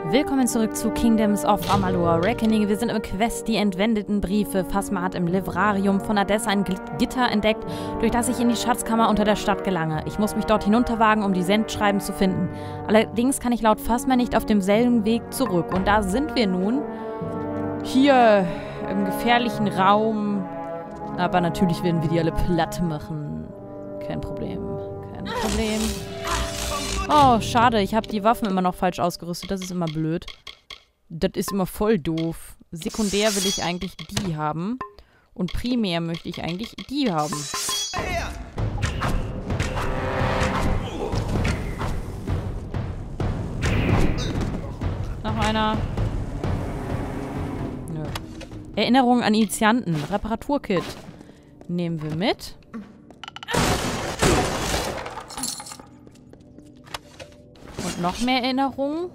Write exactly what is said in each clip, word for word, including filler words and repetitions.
Willkommen zurück zu Kingdoms of Amalur Reckoning. Wir sind im Quest Die entwendeten Briefe. Phasma hat im Livrarium von Adessa ein Gitter entdeckt, durch das ich in die Schatzkammer unter der Stadt gelange. Ich muss mich dort hinunterwagen, um die Sendschreiben zu finden. Allerdings kann ich laut Phasma nicht auf demselben Weg zurück. Und da sind wir nun. Hier im gefährlichen Raum. Aber natürlich werden wir die alle platt machen. Kein Problem. Kein Problem. Oh, schade. Ich habe die Waffen immer noch falsch ausgerüstet. Das ist immer blöd. Das ist immer voll doof. Sekundär will ich eigentlich die haben. Und primär möchte ich eigentlich die haben. Noch einer. Nö. Erinnerung an Initianten. Reparaturkit. Nehmen wir mit. Und noch mehr Erinnerungen.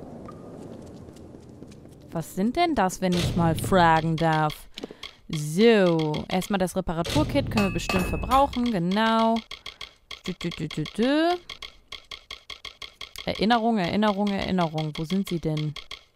Was sind denn das, wenn ich mal fragen darf? So, erstmal das Reparaturkit können wir bestimmt verbrauchen. Genau. Dü, dü, dü, dü, dü. Erinnerung, Erinnerung, Erinnerung. Wo sind sie denn?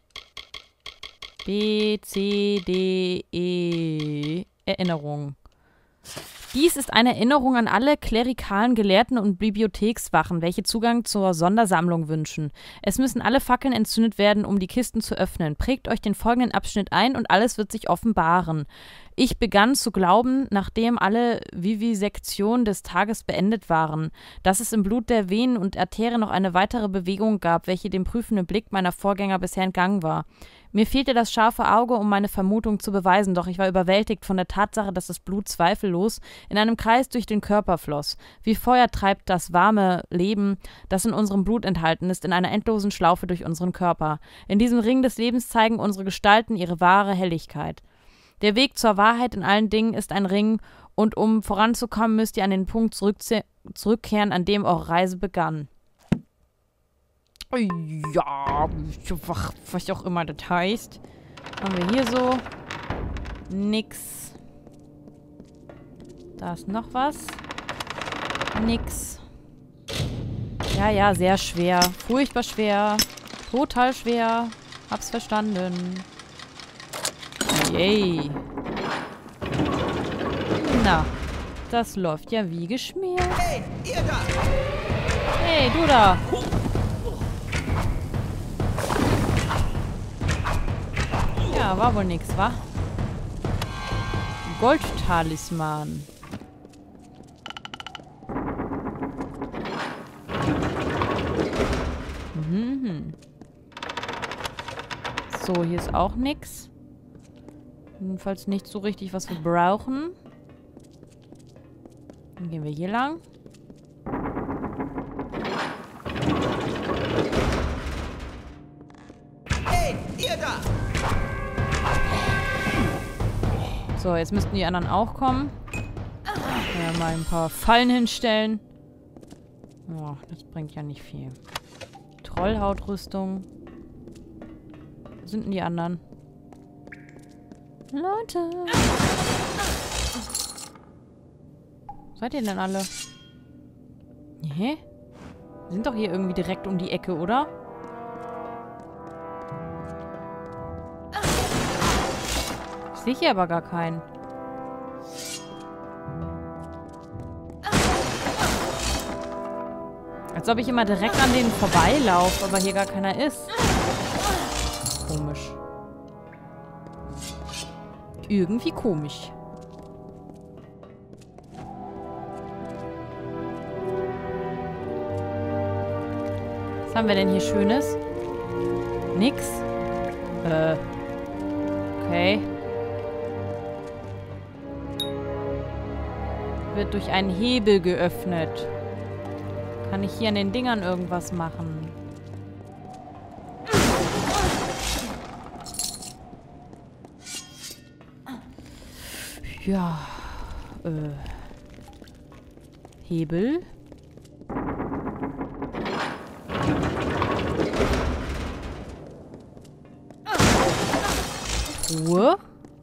B, C, D, E. Erinnerung. Dies ist eine Erinnerung an alle klerikalen Gelehrten und Bibliothekswachen, welche Zugang zur Sondersammlung wünschen. Es müssen alle Fackeln entzündet werden, um die Kisten zu öffnen. Prägt euch den folgenden Abschnitt ein und alles wird sich offenbaren. Ich begann zu glauben, nachdem alle Vivisektionen des Tages beendet waren, dass es im Blut der Venen und Arterien noch eine weitere Bewegung gab, welche dem prüfenden Blick meiner Vorgänger bisher entgangen war. Mir fehlte das scharfe Auge, um meine Vermutung zu beweisen, doch ich war überwältigt von der Tatsache, dass das Blut zweifellos in einem Kreis durch den Körper floss. Wie Feuer treibt das warme Leben, das in unserem Blut enthalten ist, in einer endlosen Schlaufe durch unseren Körper. In diesem Ring des Lebens zeigen unsere Gestalten ihre wahre Helligkeit. Der Weg zur Wahrheit in allen Dingen ist ein Ring, und um voranzukommen, müsst ihr an den Punkt zurückkehren, an dem eure Reise begann. Ja, was auch immer das heißt. Haben wir hier so nix. Da ist noch was. Nix. Ja, ja, sehr schwer. Furchtbar schwer. Total schwer. Hab's verstanden. Yay. Na, das läuft ja wie geschmiert. Hey, ihr da! Hey, du da! Ja, war wohl nix, wa? Goldtalisman. Mhm. So, hier ist auch nix. Jedenfalls nicht so richtig, was wir brauchen. Dann gehen wir hier lang. Hey, ihr da! So, jetzt müssten die anderen auch kommen. Ja, mal ein paar Fallen hinstellen. Oh, das bringt ja nicht viel. Trollhautrüstung. Wo sind denn die anderen? Leute! Wo seid ihr denn alle? Hä? Wir sind doch hier irgendwie direkt um die Ecke, oder? Ich sehe hier aber gar keinen. Als ob ich immer direkt an denen vorbeilaufe, aber hier gar keiner ist. Komisch. Irgendwie komisch. Was haben wir denn hier Schönes? Nix? Äh. Okay. Wird durch einen Hebel geöffnet. Kann ich hier an den Dingern irgendwas machen? Ja. Äh. Hebel. Truhe.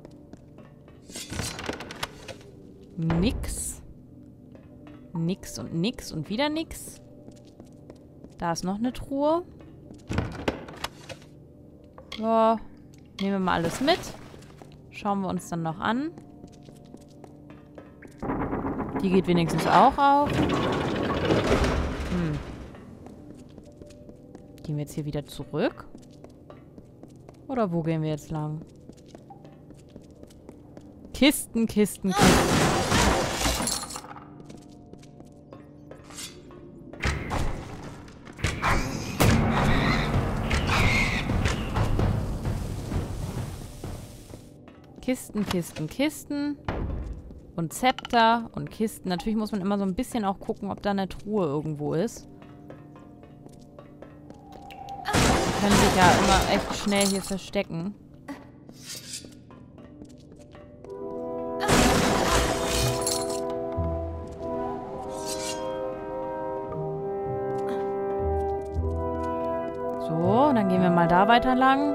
Nix. Nix und nix und wieder nix. Da ist noch eine Truhe. Ja, nehmen wir mal alles mit. Schauen wir uns dann noch an. Die geht wenigstens auch auf. Hm. Gehen wir jetzt hier wieder zurück? Oder wo gehen wir jetzt lang? Kisten, Kisten, Kisten. Kisten, Kisten, Kisten. Und Zepter und Kisten. Natürlich muss man immer so ein bisschen auch gucken, ob da eine Truhe irgendwo ist. Die können sich ja immer echt schnell hier verstecken. So, dann gehen wir mal da weiter lang.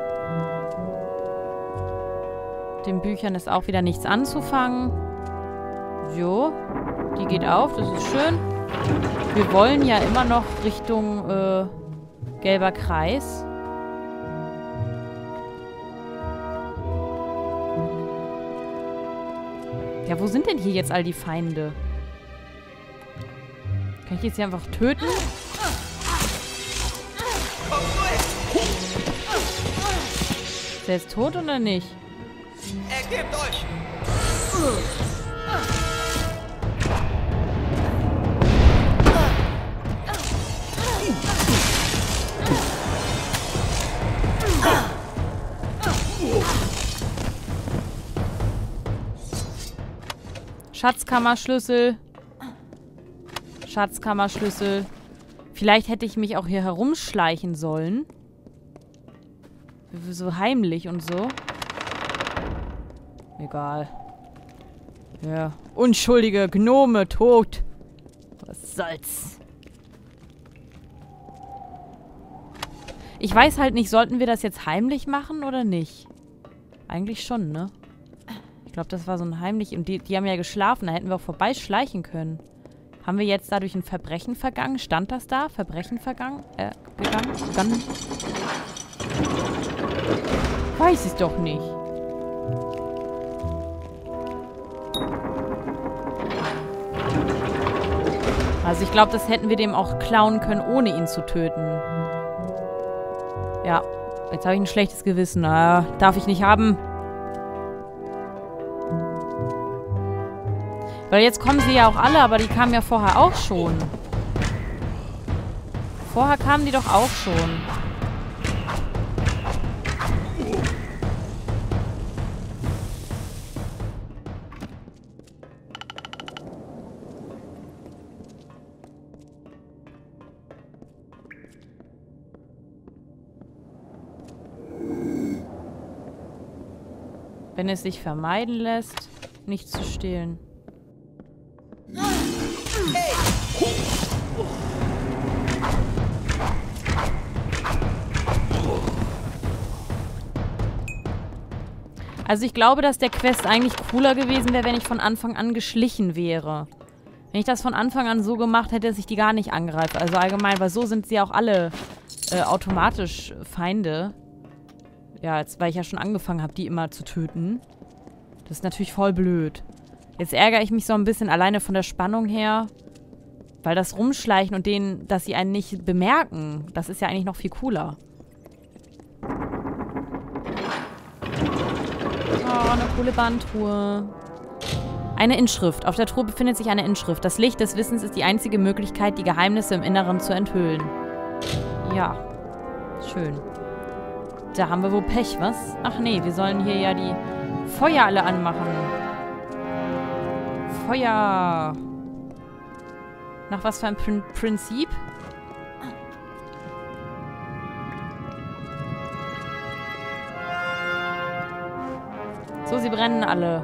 Den Büchern ist auch wieder nichts anzufangen. So, die geht auf, das ist schön. Wir wollen ja immer noch Richtung äh, gelber Kreis. Ja, wo sind denn hier jetzt all die Feinde? Kann ich jetzt hier einfach töten? Ist der jetzt tot oder nicht? Ergebt euch! Schatzkammerschlüssel. Schatzkammerschlüssel. Vielleicht hätte ich mich auch hier herumschleichen sollen. So heimlich und so. Egal. Ja. Unschuldige Gnome tot. Was soll's? Ich weiß halt nicht, sollten wir das jetzt heimlich machen oder nicht? Eigentlich schon, ne? Ich glaube, das war so ein heimlich... Und die, die haben ja geschlafen, da hätten wir auch vorbeischleichen können. Haben wir jetzt dadurch ein Verbrechen vergangen? Stand das da? Verbrechen vergangen? Äh, gegangen? Gegangen? Weiß ich doch nicht. Also ich glaube, das hätten wir dem auch klauen können, ohne ihn zu töten. Ja, jetzt habe ich ein schlechtes Gewissen. Na, darf ich nicht haben. Weil jetzt kommen sie ja auch alle, aber die kamen ja vorher auch schon. Vorher kamen die doch auch schon. Wenn es sich vermeiden lässt, nicht zu stehlen. Also ich glaube, dass der Quest eigentlich cooler gewesen wäre, wenn ich von Anfang an geschlichen wäre. Wenn ich das von Anfang an so gemacht hätte, dass ich die gar nicht angreife. Also allgemein, weil so sind sie auch alle äh, automatisch Feinde. Ja, jetzt, weil ich ja schon angefangen habe, die immer zu töten. Das ist natürlich voll blöd. Jetzt ärgere ich mich so ein bisschen alleine von der Spannung her. Weil das Rumschleichen und denen, dass sie einen nicht bemerken, das ist ja eigentlich noch viel cooler. Oh, eine coole Bandtruhe. Eine Inschrift. Auf der Truhe befindet sich eine Inschrift. Das Licht des Wissens ist die einzige Möglichkeit, die Geheimnisse im Inneren zu enthüllen. Ja. Schön. Da haben wir wohl Pech, was? Ach nee, wir sollen hier ja die Feuer alle anmachen. Feuer. Nach was für ein Prin- Prinzip? So, sie brennen alle.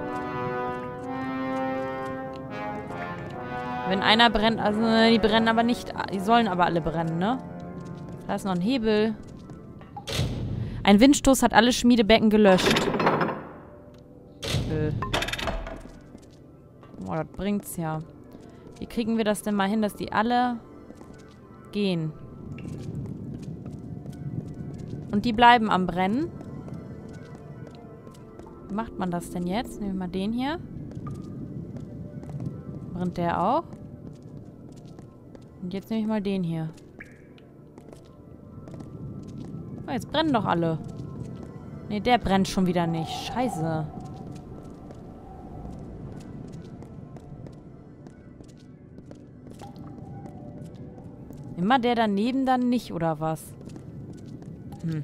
Wenn einer brennt, also die brennen aber nicht, die sollen aber alle brennen, ne? Da ist noch ein Hebel. Ein Windstoß hat alle Schmiedebecken gelöscht. Äh. Oh, das bringt's ja. Wie kriegen wir das denn mal hin, dass die alle gehen? Und die bleiben am Brennen. Wie macht man das denn jetzt? Nehmen wir mal den hier. Brennt der auch? Und jetzt nehme ich mal den hier. Oh, jetzt brennen doch alle. Ne, der brennt schon wieder nicht. Scheiße. Immer der daneben dann nicht, oder was? Hm.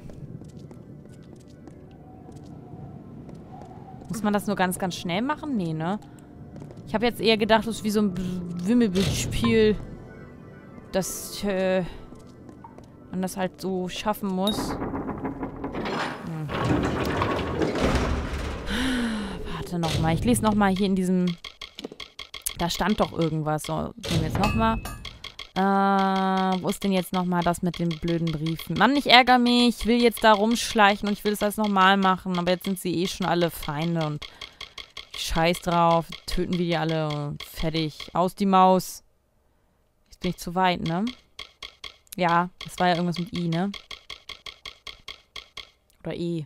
Muss man das nur ganz, ganz schnell machen? Nee, ne? Ich habe jetzt eher gedacht, das ist wie so ein Wimmelbildspiel, dass äh, man das halt so schaffen muss. Hm. Warte nochmal. Ich lese nochmal hier in diesem... Da stand doch irgendwas. So, gehen wir jetzt nochmal. Äh, wo ist denn jetzt nochmal das mit den blöden Briefen? Mann, ich ärgere mich. Ich will jetzt da rumschleichen und ich will das alles nochmal machen. Aber jetzt sind sie eh schon alle Feinde und scheiß drauf. Töten wir die alle und fertig. Aus die Maus. Jetzt bin ich zu weit, ne? Ja, das war ja irgendwas mit I, ne? Oder E.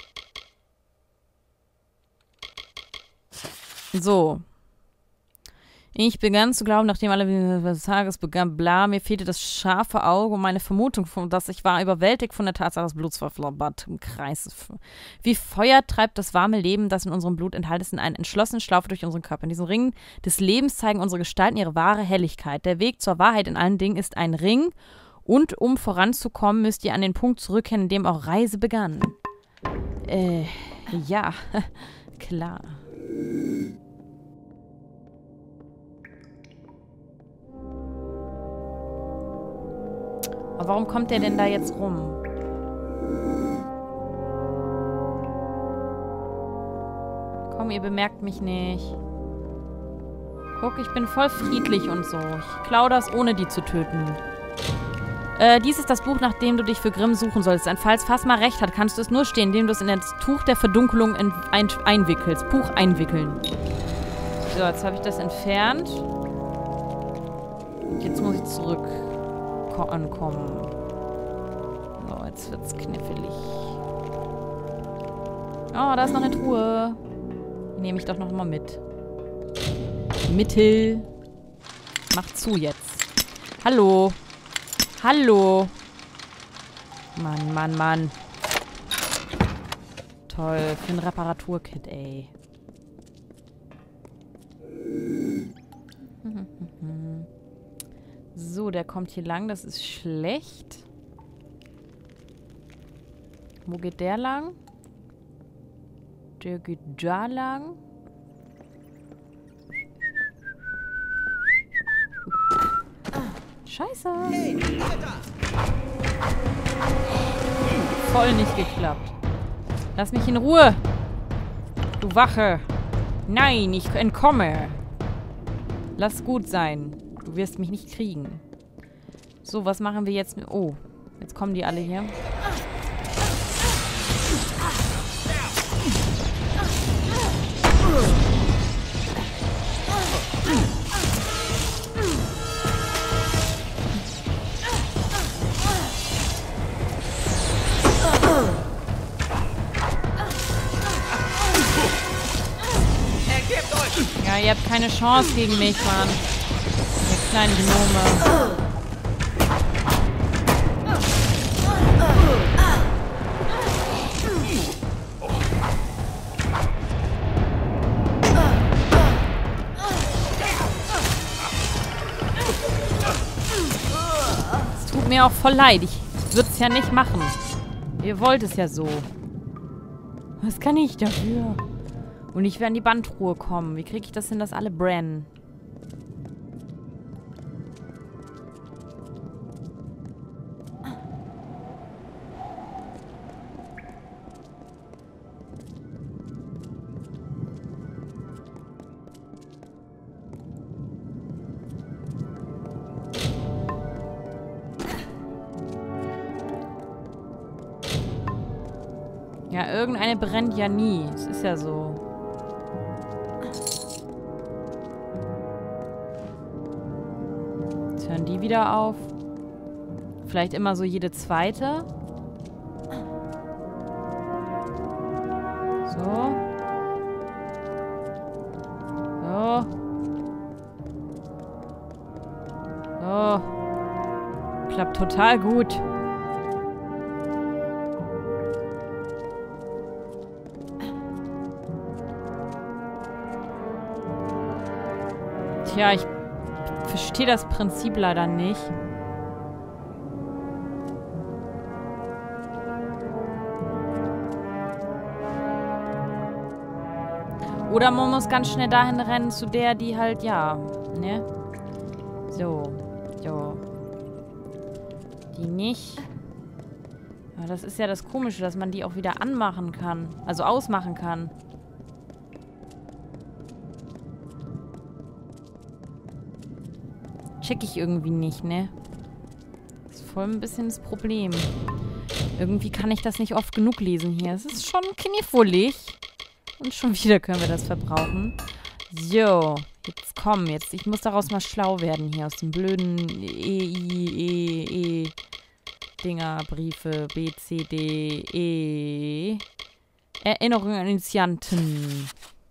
So. Ich begann zu glauben, nachdem alle des Tages begann, bla, mir fehlte das scharfe Auge und meine Vermutung, dass ich war überwältigt von der Tatsache, dass Blutsverflabbert im Kreis ist. Wie Feuer treibt das warme Leben, das in unserem Blut enthalten ist, in einen entschlossenen Schlaufe durch unseren Körper. In diesen Ringen des Lebens zeigen unsere Gestalten ihre wahre Helligkeit. Der Weg zur Wahrheit in allen Dingen ist ein Ring und um voranzukommen, müsst ihr an den Punkt zurückkehren, in dem auch Reise begann. Äh, ja, klar. Aber warum kommt der denn da jetzt rum? Komm, ihr bemerkt mich nicht. Guck, ich bin voll friedlich und so. Ich klau das, ohne die zu töten. Äh, dies ist das Buch, nach dem du dich für Grimm suchen solltest. Ein Falls Phasma recht hat, kannst du es nur stehen, indem du es in das Tuch der Verdunkelung ein einwickelst. Buch einwickeln. So, jetzt habe ich das entfernt. Jetzt muss ich zurück ankommen. So, jetzt wird's knifflig. Oh, da ist noch eine Truhe. Die nehme ich doch noch mal mit. Mittel. Mach zu jetzt. Hallo. Hallo. Mann, Mann, Mann. Toll. Für ein Reparaturkit, ey. So, der kommt hier lang. Das ist schlecht. Wo geht der lang? Der geht da lang. Scheiße. Voll nicht geklappt. Lass mich in Ruhe. Du Wache. Nein, ich entkomme. Lass gut sein. Du wirst mich nicht kriegen. So, was machen wir jetzt? Oh, jetzt kommen die alle hier. Ja, ihr habt keine Chance gegen mich, Mann. Ihr kleinen Gnome. Es tut mir auch voll leid. Ich würde es ja nicht machen. Ihr wollt es ja so. Was kann ich dafür? Und ich werde in die Bandruhe kommen. Wie kriege ich das hin, dass alle brennen? Ja, irgendeine brennt ja nie. Es ist ja so. Jetzt hören die wieder auf. Vielleicht immer so jede zweite. So. klappt total gut. Tja, ich verstehe das Prinzip leider nicht. Oder man muss ganz schnell dahin rennen zu der, die halt, ja, ne? So, so. Die nicht. Ja, das ist ja das Komische, dass man die auch wieder anmachen kann. Also ausmachen kann. Check ich irgendwie nicht, ne? Das ist voll ein bisschen das Problem. Irgendwie kann ich das nicht oft genug lesen hier. Es ist schon knifflig. Und schon wieder können wir das verbrauchen. So, jetzt komm, jetzt. Ich muss daraus mal schlau werden hier aus den blöden E, I, E, E Dinger, Briefe, B, C, D, E. Erinnerungen an Initianten.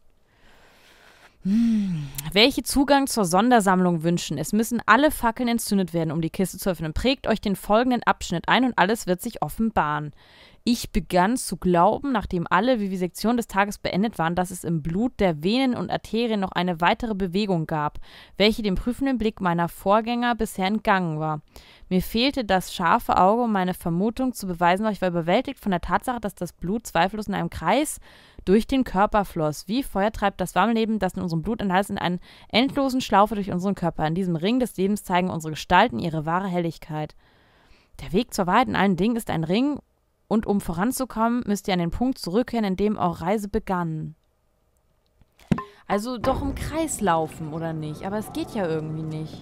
Hm. Welche Zugang zur Sondersammlung wünschen? Es müssen alle Fackeln entzündet werden, um die Kiste zu öffnen. Prägt euch den folgenden Abschnitt ein und alles wird sich offenbaren. Ich begann zu glauben, nachdem alle Vivisektionen des Tages beendet waren, dass es im Blut der Venen und Arterien noch eine weitere Bewegung gab, welche dem prüfenden Blick meiner Vorgänger bisher entgangen war. Mir fehlte das scharfe Auge, um meine Vermutung zu beweisen, aber ich war überwältigt von der Tatsache, dass das Blut zweifellos in einem Kreis durch den Körper floss. Wie Feuer treibt das warme Leben, das in unserem Blut enthalten ist, in einen endlosen Schlaufe durch unseren Körper. In diesem Ring des Lebens zeigen unsere Gestalten ihre wahre Helligkeit. Der Weg zur Wahrheit in allen Dingen ist ein Ring, und um voranzukommen, müsst ihr an den Punkt zurückkehren, in dem eure Reise begann. Also doch im Kreis laufen, oder nicht? Aber es geht ja irgendwie nicht.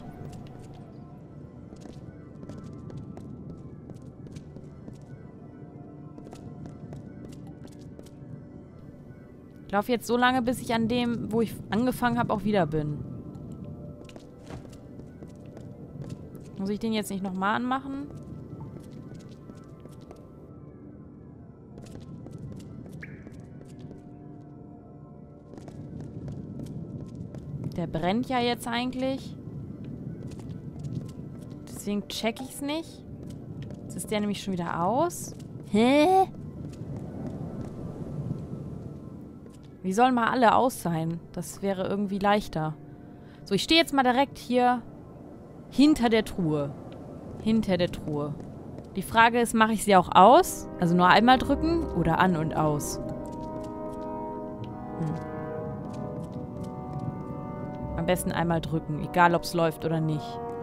Ich laufe jetzt so lange, bis ich an dem, wo ich angefangen habe, auch wieder bin. Muss ich den jetzt nicht nochmal anmachen? Der brennt ja jetzt eigentlich. Deswegen check ich es nicht. Jetzt ist der nämlich schon wieder aus. Hä? Wie sollen mal alle aus sein? Das wäre irgendwie leichter. So, ich stehe jetzt mal direkt hier hinter der Truhe. Hinter der Truhe. Die Frage ist, mache ich sie auch aus? Also nur einmal drücken oder an und aus? Hm. Am besten einmal drücken, egal ob es läuft oder nicht.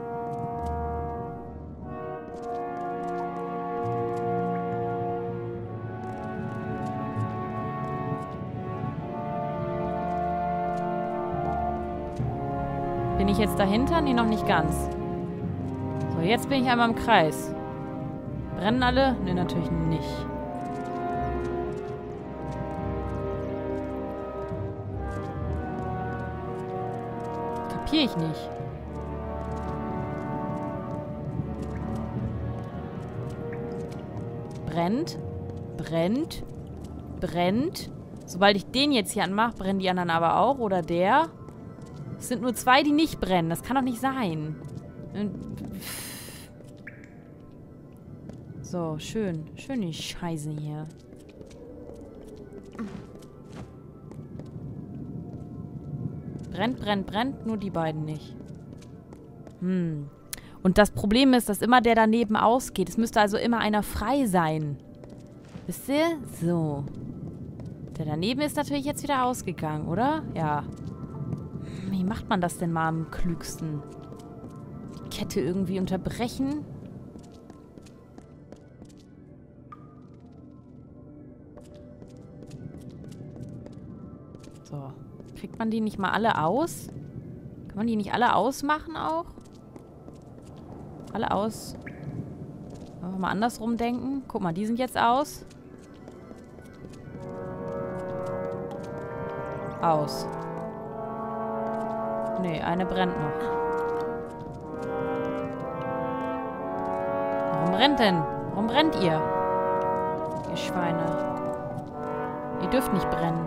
Bin ich jetzt dahinter? Nee, noch nicht ganz. So, jetzt bin ich einmal im Kreis. Brennen alle? Nee, natürlich nicht. Kapiere ich nicht. Brennt. Brennt. Brennt. Sobald ich den jetzt hier anmache, brennen die anderen aber auch. Oder der. Es sind nur zwei, die nicht brennen. Das kann doch nicht sein. So, schön. Schön die Scheiße hier. Brennt, brennt, brennt. Nur die beiden nicht. Hm. Und das Problem ist, dass immer der daneben ausgeht. Es müsste also immer einer frei sein. Wisst ihr? So. Der daneben ist natürlich jetzt wieder ausgegangen, oder? Ja. Wie macht man das denn mal am klügsten? Die Kette irgendwie unterbrechen? So. Kriegt man die nicht mal alle aus? Kann man die nicht alle ausmachen auch? Alle aus. Wollen wir mal andersrum denken? Guck mal, die sind jetzt aus. Aus. Nee, eine brennt noch. Warum brennt denn? Warum brennt ihr? Ihr Schweine. Ihr dürft nicht brennen.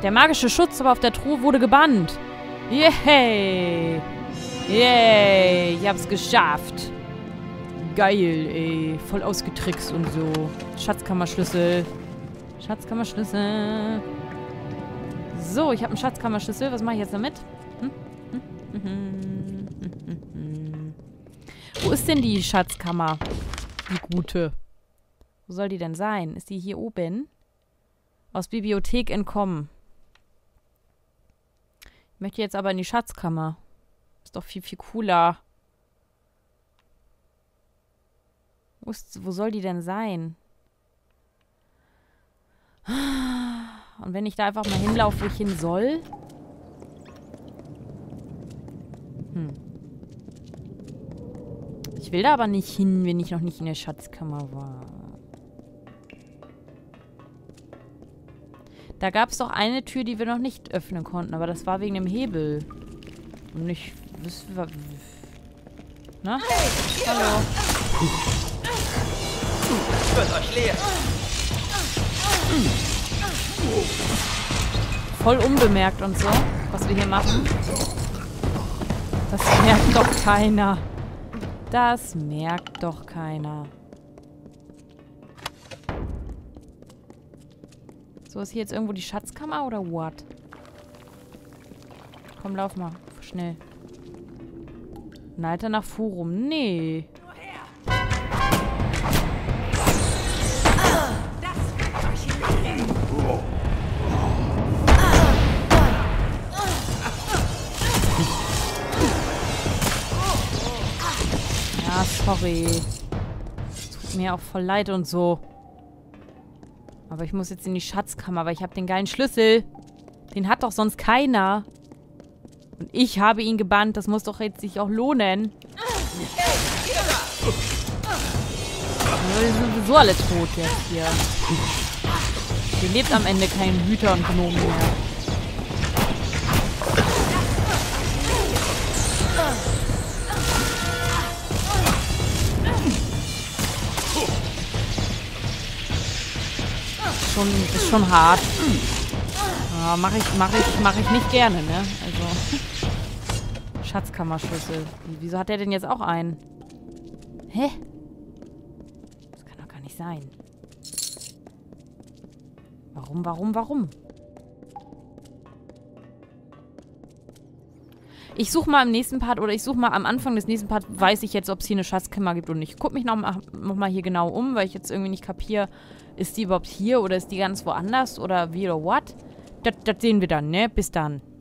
Der magische Schutz aber auf der Truhe wurde gebannt. Yay! Yay! Ich hab's geschafft. Geil, ey. Voll ausgetrickst und so. Schatzkammerschlüssel. Schatzkammerschlüssel. So, ich habe einen Schatzkammerschlüssel. Was mache ich jetzt damit? Hm? Hm? Hm? Hm? Hm? Hm? Wo ist denn die Schatzkammer? Die gute. Wo soll die denn sein? Ist die hier oben? Aus Bibliothek entkommen. Ich möchte jetzt aber in die Schatzkammer. Ist doch viel, viel cooler. Wo, ist, wo soll die denn sein? Und wenn ich da einfach mal hinlaufe, wo ich hin soll? Hm. Ich will da aber nicht hin, wenn ich noch nicht in der Schatzkammer war. Da gab es doch eine Tür, die wir noch nicht öffnen konnten, aber das war wegen dem Hebel. Und ich... Na? Hallo. Wird euch leer. Voll unbemerkt und so, was wir hier machen. Das merkt doch keiner. Das merkt doch keiner. So, ist hier jetzt irgendwo die Schatzkammer oder what? Komm, lauf mal. Schnell. Leiter nach Forum. Nee. Ja, sorry. Tut mir auch voll leid und so. Aber ich muss jetzt in die Schatzkammer, weil ich habe den geilen Schlüssel. Den hat doch sonst keiner. Und ich habe ihn gebannt. Das muss doch jetzt sich auch lohnen. Wir sind sowieso alle tot jetzt hier. Hier lebt am Ende kein Hüter und Gnomen mehr. Schon, ist schon hart. Ja, mache ich, mach ich, mach ich nicht gerne, ne? Also. Schatzkammerschlüssel. Wieso hat der denn jetzt auch einen? Hä? Das kann doch gar nicht sein. Warum, warum, warum? Ich suche mal im nächsten Part oder ich suche mal am Anfang des nächsten Parts, weiß ich jetzt, ob es hier eine Schatzkammer gibt oder nicht. Ich gucke mich noch mal, noch mal hier genau um, weil ich jetzt irgendwie nicht kapiere, ist die überhaupt hier oder ist die ganz woanders oder wie oder what? Das, das sehen wir dann, ne? Bis dann.